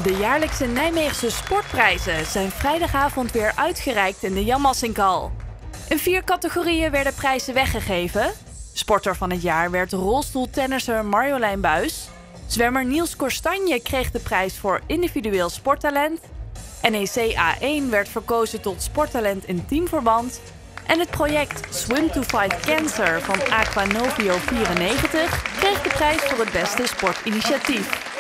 De jaarlijkse Nijmeegse sportprijzen zijn vrijdagavond weer uitgereikt in de Jan Massinkal. In 4 categorieën werden prijzen weggegeven. Sporter van het jaar werd rolstoeltennisser Marjolein Buis. Zwemmer Niels Korstanje kreeg de prijs voor individueel sporttalent. NEC A1 werd verkozen tot sporttalent in teamverband. En het project Swim to Fight Cancer van Aqua Novio 94 kreeg de prijs voor het beste sportinitiatief.